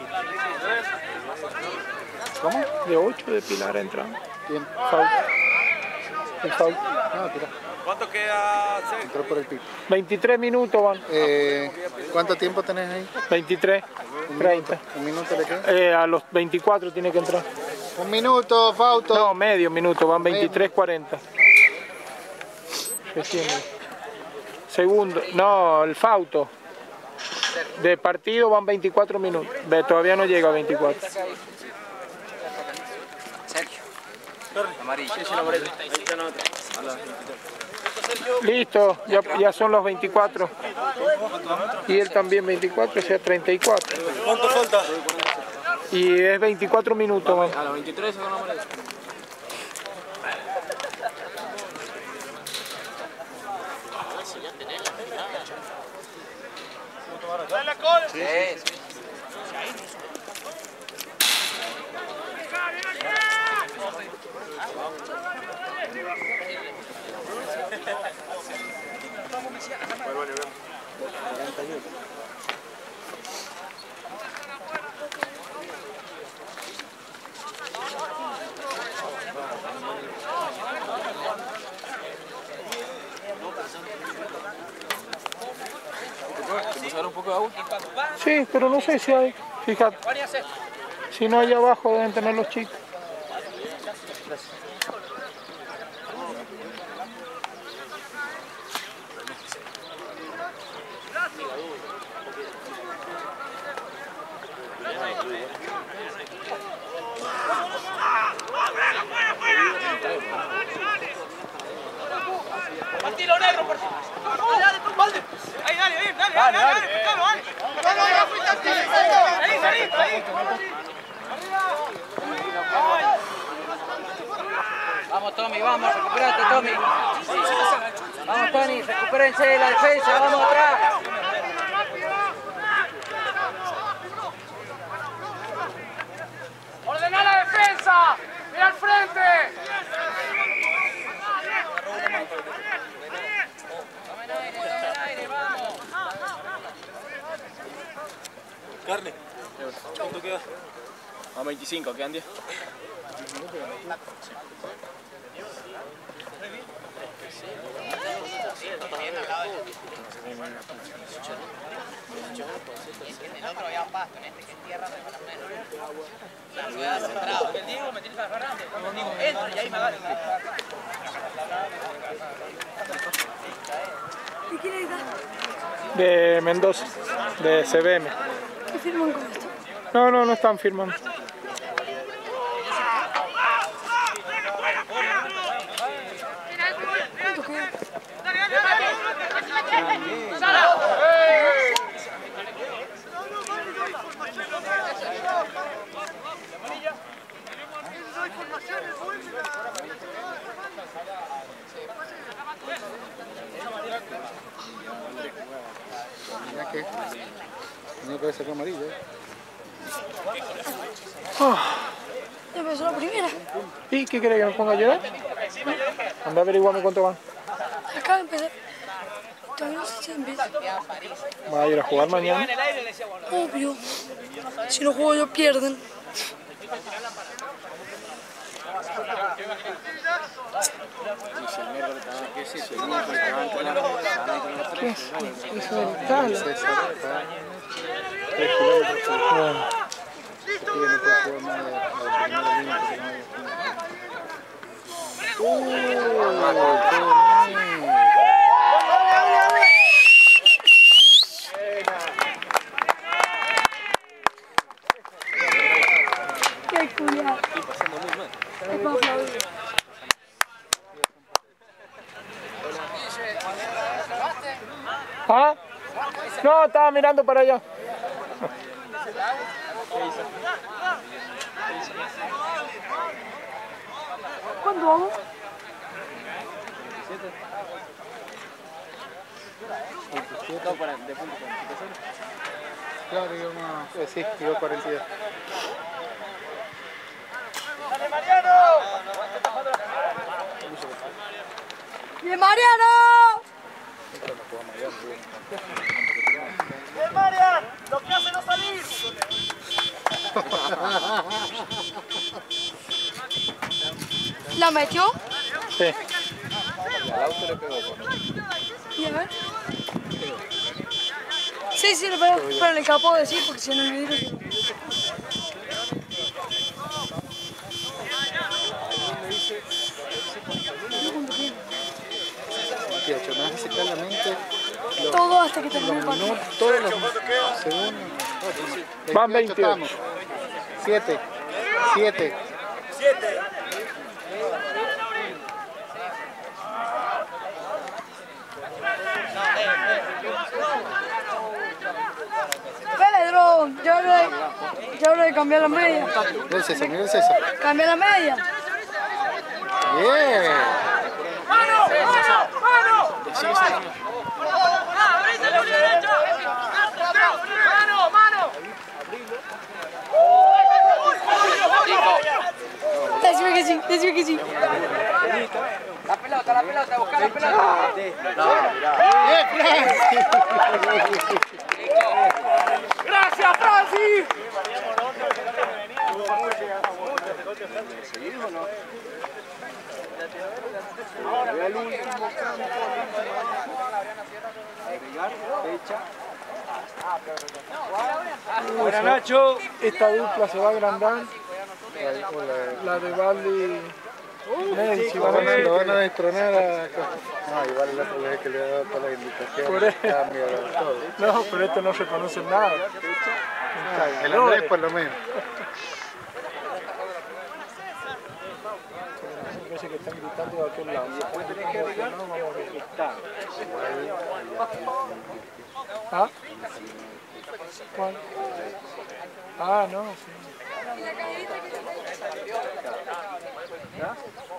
¿Cómo? De ocho de Pilar entrado. ¿Quién? Faul. El faul. No, tira. ¿Cuánto queda? Entró por el pico. veintitrés minutos van. Eh, ¿Cuánto tiempo tenés ahí? veintitrés, treinta. ¿Un minuto le queda? Eh, a los veinticuatro tiene que entrar. Un minuto, Fausto. No, medio minuto, van veintitrés, cuarenta. Recién. Segundo, no, el Fausto. De partido van veinticuatro minutos. Ve, todavía no llega a veinticuatro. Sergio. Amarillo. Listo, ya, ya son los veinticuatro. Y él también veinticuatro, o sea treinta y cuatro. ¿Cuánto falta? Y es veinticuatro minutos. Man. A los veintitrés se van a morir. Dale la cola. Sí, sí. Sí, pero no sé si hay. Fíjate. Si no hay abajo deben tener los chicos. Partilo negro, por favor. Dale, tú, Valde. Ahí, dale, ahí, dale, dale, dale, pescalo, dale. Ahí, ahí, ahí. Vamos, Tommy, vamos, recuperate, Tommy. Vamos, Tony, recupérense de la defensa, vamos atrás. ¡Ordena la defensa! ¡Mira al frente! Carne. ¿Cuánto queda? A veinticinco, quedan diez. El otro había pasto, en este que es tierra de para menos. El Diego me tienes agarrando. Digo, entra y ahí me agarra. ¿Y quién es? De Mendoza, de C B M. ¿Qué firman con esto? No, no, no están firmando. ¿Cuánto queda? Mira que no puede ser amarillo. Oh. Ya empezó la primera. ¿Y qué querés que me ponga a llorar? Anda a averiguarme cuánto van. Acaba de empezar. Todavía no sé si empieza. ¿Va a ir a jugar mañana? Obvio. Si no juego yo pierden. ¿Qué es eso del tala? Tres kilómetros. Bueno. Se pide no puede jugar más de la primera línea porque no hay. Qué culiado. Es para aplaudir. ¿Ah? No, estaba mirando para allá. ¿Cuándo vamos? Claro, yo más. Eh, sí, digo cuarenta y dos. ¡Dale, Mariano! ¡Bien, Mariano! ¡Bien, Mariano! ¡Lo que hace no salir! ¿La metió? Sí. Al auto le pegó. Y a ver. Sí, sí, le pegó. Pero le acabo de decir porque si no el vidrio. veintiocho, me vas a secar la mente. Los, Todo hasta que termine el los partido. minutos, todos los segundos. Van veintiocho. siete. siete. ¡Siete! Pedro, ya hora de, ya hora de cambiar la media. Mira el César, mira el César. Cambia la media. Bien. ¡Mano! ¡Mano! ¡Mano! ¡Mano! ¡Mano! Decime que sí, decime que sí. La pelota, la pelota, busca la pelota. Bien, Francis. ¡Gracias, Francis! Ve al último campo. Agregar fecha. Buenas Nacho. Esta dupla se va a agrandar. La de Valdi. Messi, Lo van a, lo van a destronar a... No, igual la otra vez que le ha dado todas las indicaciones, cambio, todo. No, pero esto no se conoce nada. Ah, el Andrés por lo menos. Parece que están gritando de aquel lado. ¿Ah? ¿Cuál? Ah, no, sí. ¿Ya?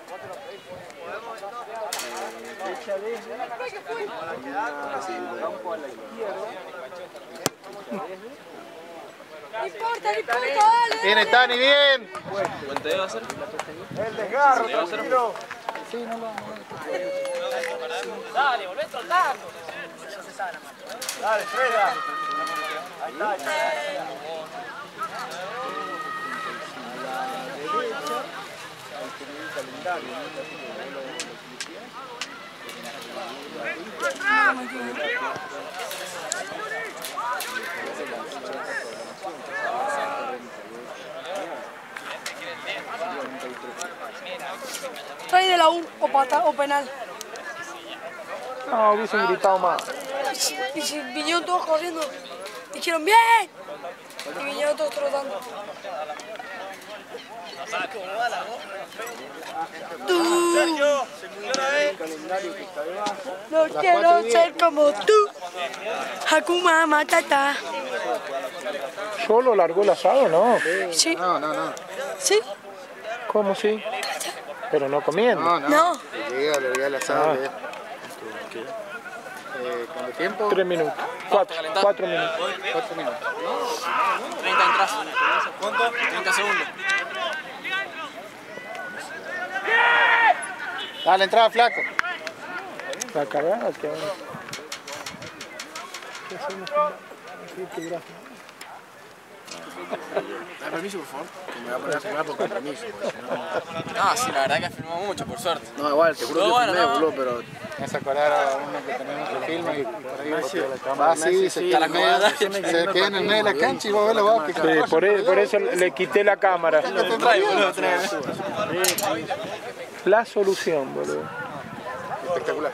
No importa, no importa, dale. Viene Tani, bien. ¿Cuánto debe hacer? El desgarro, ¿Debe hacer? Sí, no lo Dale, volvé soltando. Dale, Freda. Ahí está, ahí está. Trae de la U o, pata, o penal. No, hubiesen gritado más. Y si vinieron todos corriendo, dijeron ¡bien! Y vinieron todos trotando. Tú. No quiero ser como tú. Hakuma Matata. ¿Solo largó el asado, no? Sí. No, no, no. ¿Sí? ¿Cómo sí? Pero no comiendo. No, no. No. Le llega, le llega el asado. Ah. le- Eh, ¿Cuánto tiempo? Tres minutos. Cuatro, cuatro minutos. Cuatro minutos. treinta entras. ¿Cuánto? treinta segundos. Dale, entrada, flaco. La cagada que ahora. ¿Qué hacemos con qué gráfico? ¿Me da permiso, por favor? Que me voy a poner a filmar por compromiso. Ah, sí, la verdad que filmó mucho, por suerte. No, igual, te juro que bueno, filmé, no. boludo, pero... Vas a colar a uno que tenemos que filma y por ahí va Va así, se queda en medio, se queda en el medio de la cancha y va a ver la boca. Sí, por, e- por eso le quité la cámara. Trae, boludo, trae. La solución, boludo. Espectacular.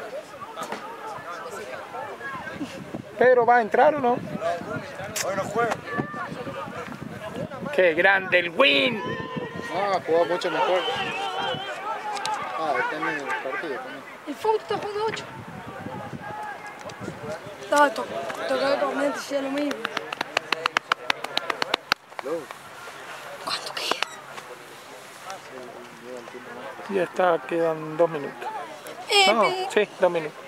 Pero ¿va a entrar o no? Hoy no juega. ¡Qué grande el win! No, jugó mucho mejor. Ah, depende del partido también. El Fausto está jugando ocho. No, to toca realmente sea lo mismo. ¿Cuánto queda? Ya está, quedan dos minutos. Eh, No, pe- sí, dos minutos.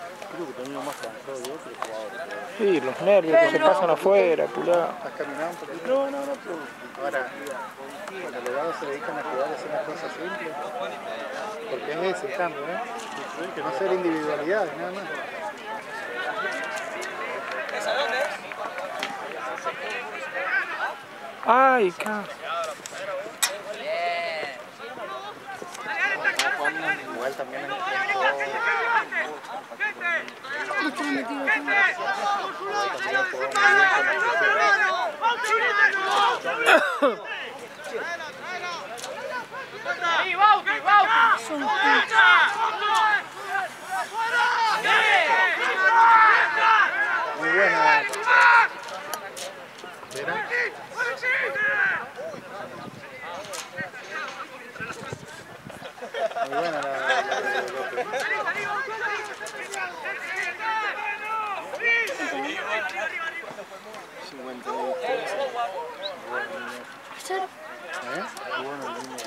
Sí, los nervios que se pasan afuera, pulado. Has caminado un poquito. No, no, no, pero ahora, los delegados se dedican a jugar a hacer unas cosas simples. Porque es ese el cambio, ¿eh? Que no ser individualidades, nada más. Ay, ca. Igual también en ¡Ahí, Bauti, Bauti! muy buena. ¿Verá? Muy buena la, la, la de López. ¿Eh? Muy bueno el niño.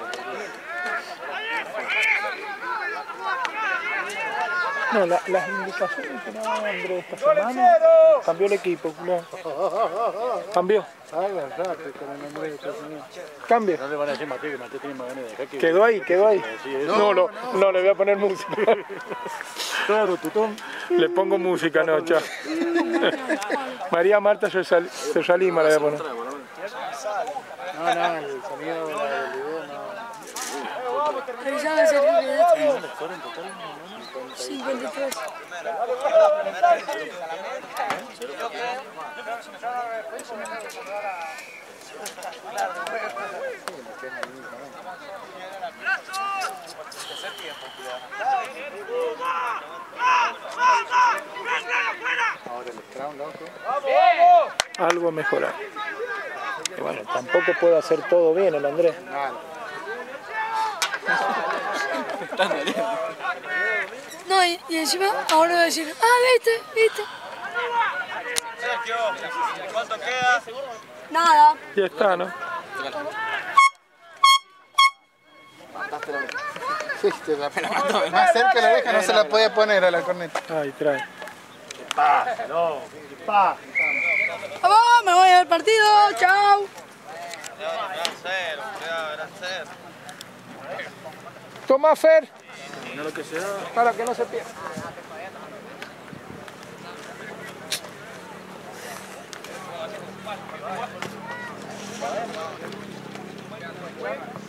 No, la- las indicaciones que daba Andrés esta semana cambió el equipo, culo. Cambió. Haga rato con el nombre de Estados Unidos. Cambio. No le van a decir Mateo que Mateo tiene más ganas de dejar que... Quedó ahí, quedó ahí. Sí, eso. No, no, no, le voy a poner música. Claro, tutón. Le pongo música, no, chao. María Marta Sosal- Sosalima le voy a poner. No, no, el sonido del video no. Revisame ese video. Corren total. cincuenta y tres. Ahora el Crown, loco. Algo a mejorar. Y bueno, tampoco puede hacer todo bien el Andrés. No, y, y encima ahora voy a decir, ah, viste, viste. Sergio, ¿cuánto queda? Nada. Ya está, ¿no? Sí, te la más cerca la deja, no se la podía poner a la corneta. Ahí trae. Pasa, no, pasa. Vamos, me voy al partido, chao. Toma, Fer. No lo que sea. Para que no se pierda. Bueno.